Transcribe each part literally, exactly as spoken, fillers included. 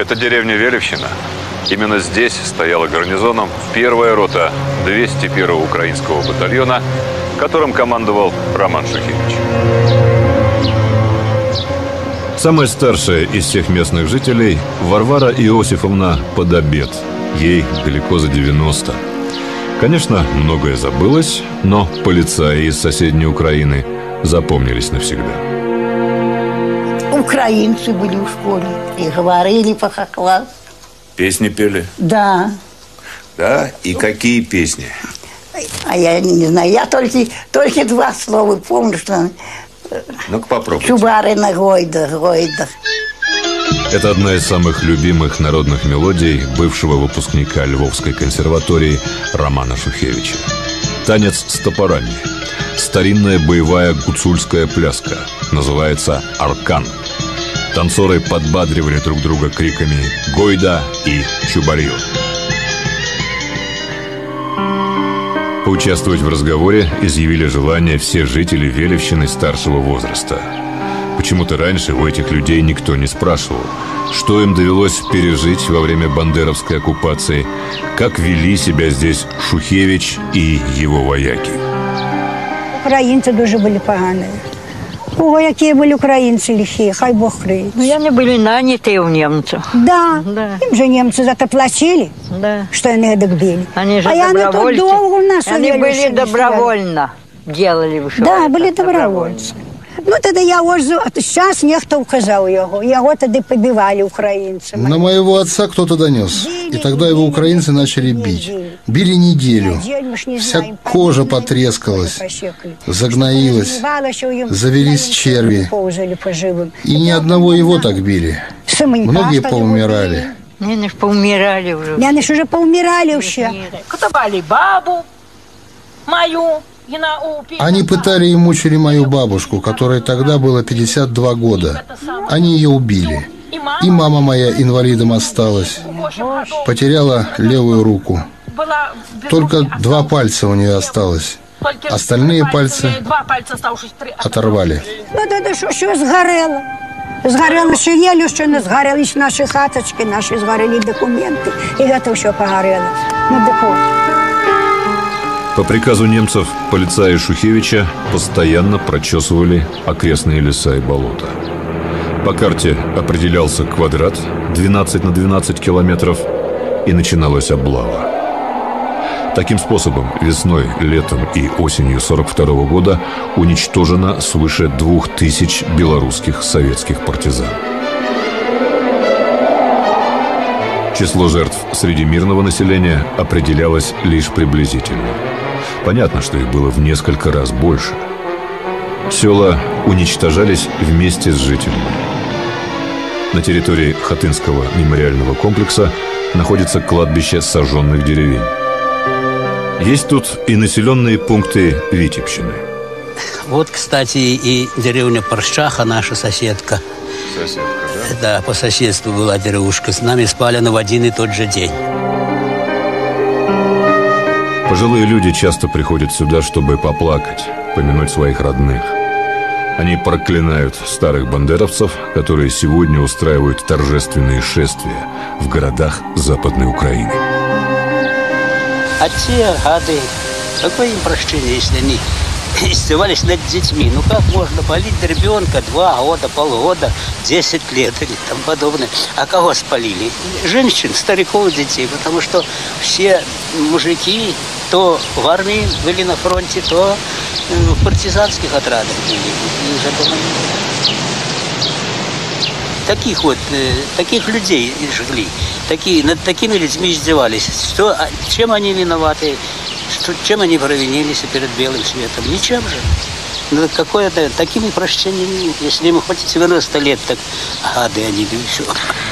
Это деревня Велевщина. Именно здесь стояла гарнизоном первая рота двести первого украинского батальона, которым командовал Роман Шухевич. Самая старшая из всех местных жителей – Варвара Иосифовна Подобед. Ей далеко за девяносто. Конечно, многое забылось, но полицаи из соседней Украины запомнились навсегда. Украинцы были в школе и говорили по-хохлам. Песни пели? Да. Да? И какие песни? А я не знаю, я только, только два слова помню, что... Ну-ка попробуйте. Чубары на гойдах, гойдах. Это одна из самых любимых народных мелодий бывшего выпускника Львовской консерватории Романа Шухевича. Танец с топорами. Старинная боевая гуцульская пляска. Называется «Аркан». Танцоры подбадривали друг друга криками «Гойда» и «Чубарью». Поучаствовать в разговоре изъявили желание все жители Велевщины старшего возраста. Почему-то раньше у этих людей никто не спрашивал, что им довелось пережить во время бандеровской оккупации, как вели себя здесь Шухевич и его вояки. Українці дуже були погані. Ого, які були українці лихі, хай Бог криє. Ну, они были наняты у немцев. Да, Да. им же немцы за это платили, Да. что они это били. Они же а я не добровольцы. тут долго у нас Они увели, были что не добровольно. Делали все. Да, это были добровольцы. Ну, тоді я ось, зараз ніхто вказав його. Його тоді побивали українці. На моего отца кто-то донес. И тогда его украинцы начали бить. Били неделю. Вся кожа потрескалась, загноилась, завелись черви. И ни одного его так били. Многие поумирали. Они ж поумирали уже. Они ж уже поумирали все. Катовали бабу мою. Они пытали и мучили мою бабушку, которой тогда было пятьдесят два года. Они ее убили. И мама моя инвалидом осталась. Потеряла левую руку. Только два пальца у нее осталось. Остальные пальцы оторвали. Ну, это что, что сгорело? Сгорело ще еле, що не згорели наші хаточки, наші згорели документы. И это все погорело. Ну, так. По приказу немцев полицаи Шухевича постоянно прочесывали окрестные леса и болота. По карте определялся квадрат двенадцать на двенадцать километров, и начиналась облава. Таким способом весной, летом и осенью сорок второго года уничтожено свыше двух тысяч белорусских советских партизан. Число жертв среди мирного населения определялось лишь приблизительно. Понятно, что их было в несколько раз больше. Села уничтожались вместе с жителями. На территории Хатынского мемориального комплекса находится кладбище сожженных деревень. Есть тут и населенные пункты Витебщины. Вот, кстати, и деревня Порщаха, наша соседка. Соседка, да? Да, по соседству была деревушка. С нами спалена в один и тот же день. Пожилые люди часто приходят сюда, чтобы поплакать, помянуть своих родных. Они проклинают старых бандеровцев, которые сегодня устраивают торжественные шествия в городах Западной Украины. А те гады, какое им прощение, если они издевались над детьми? Ну как можно полить ребенка два года, полгода, десять лет или там подобное? А кого спалили? Женщин, стариков, детей, потому что все мужики то в армии были на фронте, то в партизанских отрядах были. Таких вот, таких людей жгли, такие, над такими людьми издевались. Что, чем они виноваты, что, чем они провинились перед белым светом? Ничем же. Ну, какое-то, такими прощениями, если ему хоть девяносто лет, так гады они, да и все.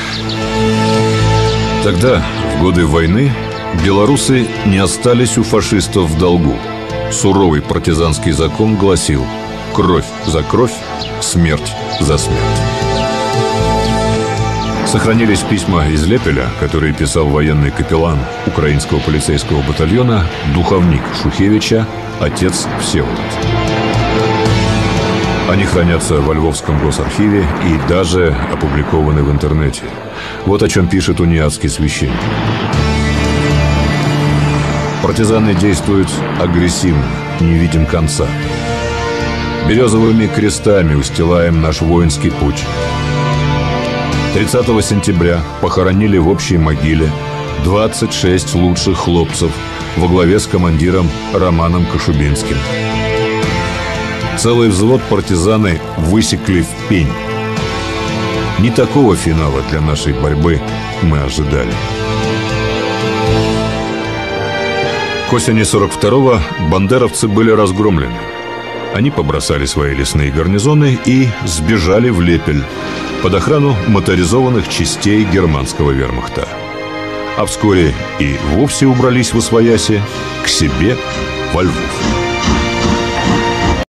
Тогда, в годы войны, белорусы не остались у фашистов в долгу. Суровый партизанский закон гласил: кровь за кровь, смерть за смерть. Сохранились письма из Лепеля, которые писал военный капеллан украинского полицейского батальона, духовник Шухевича, отец Всеволод. Они хранятся во Львовском госархиве и даже опубликованы в интернете. Вот о чем пишет униатский священник. Партизаны действуют агрессивно, не видим конца. Березовыми крестами устилаем наш воинский путь. тридцатого сентября похоронили в общей могиле двадцать шесть лучших хлопцев во главе с командиром Романом Кашубинским. Целый взвод партизаны высекли в пень. Не такого финала для нашей борьбы мы ожидали. К осени сорок второго бандеровцы были разгромлены. Они побросали свои лесные гарнизоны и сбежали в Лепель под охрану моторизованных частей германского вермахта. А вскоре и вовсе убрались восвояси к себе во Львов.